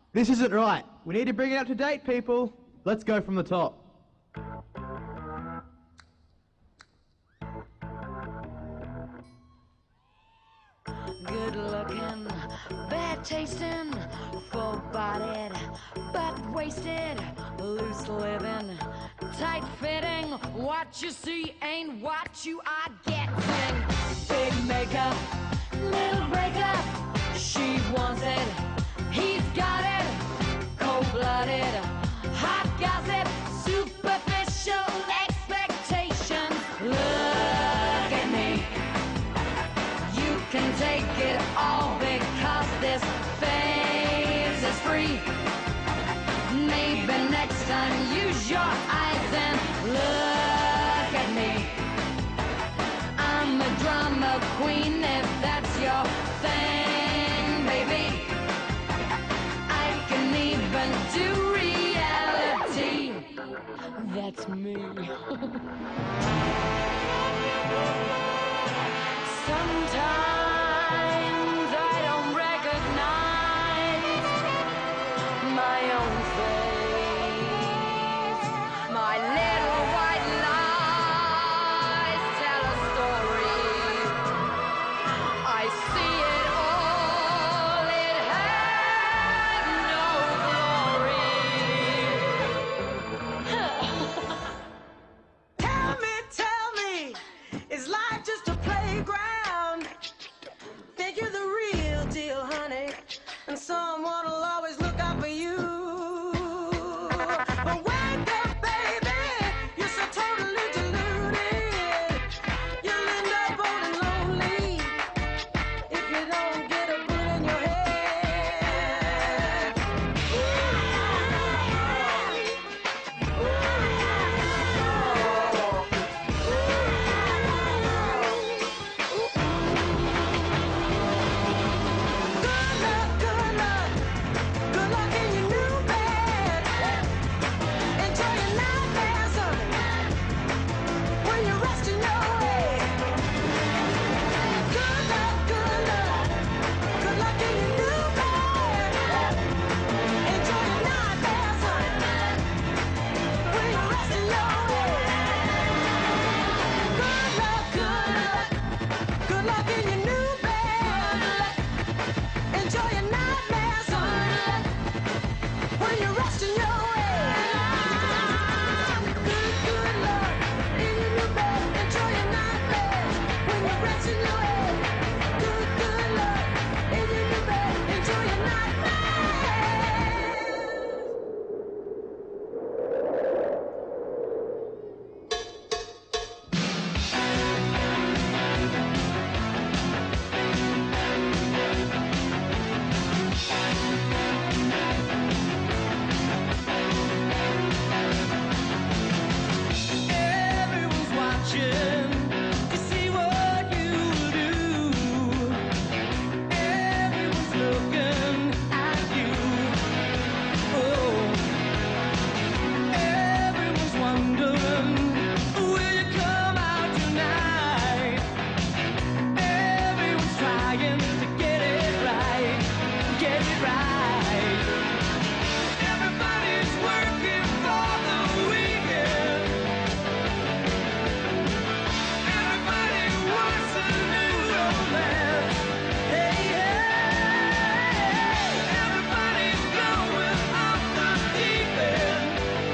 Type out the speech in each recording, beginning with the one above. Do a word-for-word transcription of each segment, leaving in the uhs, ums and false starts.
This isn't right. We need to bring it up to date, people. Let's go from the top. Good looking, bad tasting, full bodied, but wasted, loose living, tight fitting. What you see ain't what you are getting. Big makeup, little breakup. She wants it, he's got it. Cold blooded, hot gossip, superficial expectations. Look at me. You can take it all because this phase is free. Maybe next time use your eyes and look at me. I'm a drama queen if that's your thing, baby. I can even do reality. That's me. Sometimes I don't recognize my own face. My little white lies tell a story. I see it all, it had no glory. Tell me, tell me, is life just a playground? Think you're the real deal, honey, and someone will always look out for you. But wake up, baby, you're so totally deluded. You'll end up old and lonely if you don't get a bullet in your head. Good luck, good luck, good luck in your new bed. Enjoy your nightmares, honey, when you're resting your head. Good luck, good luck, good luck in your new bed. Enjoy your nightmares, honey, when you're resting your head. Good luck, good luck, good luck in your new bed. Enjoy your nightmares, honey, when you're resting your head. Good, good luck in your new bed. Enjoy your nightmares when you're resting your head. Good, good luck in your new bed. Enjoy your nightmares. Everyone's watching to see what you do. Everyone's looking at you. Oh, everyone's wondering, will you come out tonight? Everyone's trying to get it right, get it right. Everybody's working for the weekend. Everybody wants a new romance. Hey, yeah. Everybody's going off the deep end.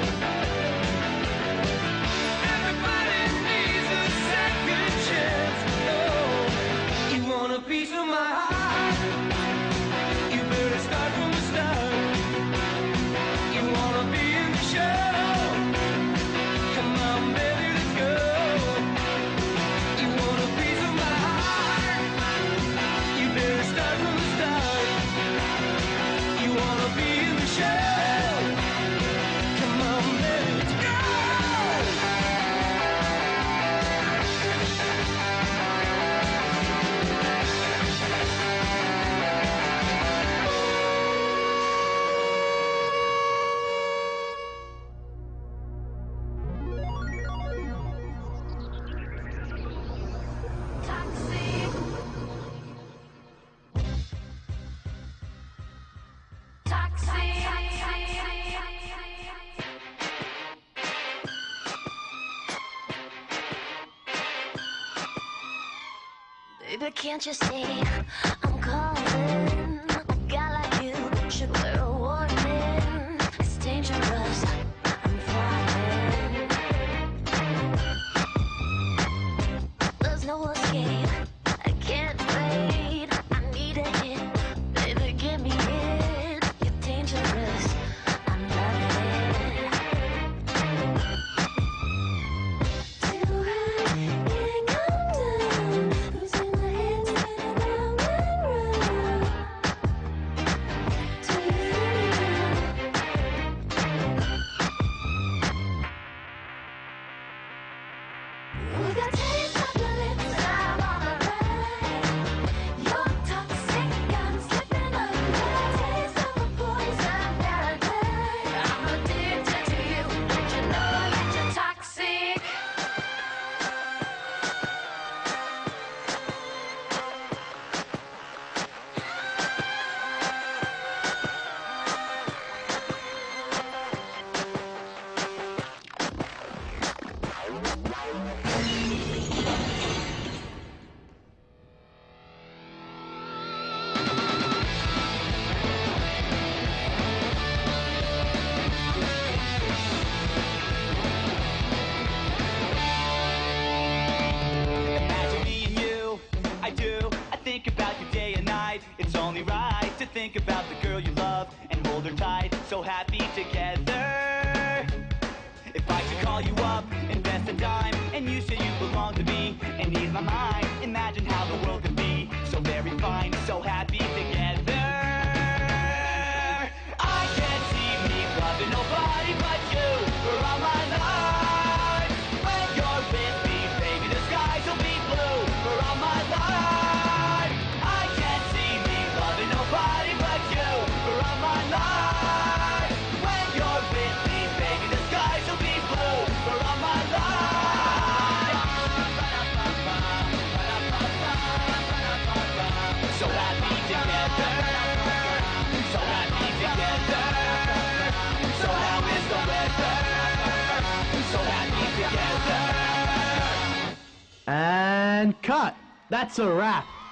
Everybody needs a second chance. Oh, you want a piece of my heart? You better start from the start. You wanna be in the show? Come on, baby, let's go. You want a piece of my heart? You better start from the start. You wanna be in the show? Come on, baby, let's go. toxic. Baby, can't you see I'm calling? A guy like you should wear a warning. It's dangerous, I'm falling. There's no escape, I can't wait. I need a hit, baby, give me it. You're dangerous, I'm loving it. Till I can't come down, losing my head, spinning round and round. To you. With a taste of your lips, I'm on the ride. You're toxic, I'm slipping away. Taste of a poison paradise. I'm addicted to you. Don't you know that you're toxic? Imagine me and you, I do. I think about you day and night. It's only right to think about the girl you love and hold her tight. So happy together. If I should call you up, invest a dime, and you say you belong to me and ease my mind. Imagine how the world could be so very fine, so happy together. I can't see me loving nobody but you for all my life. When you're with me, baby, the skies will be blue for all my life. I can't see me loving nobody but you for all my life. When you're with me, baby, the skies will be blue for all my life. So happy together, so happy together. So how is the weather? So happy together. And cut. That's a wrap.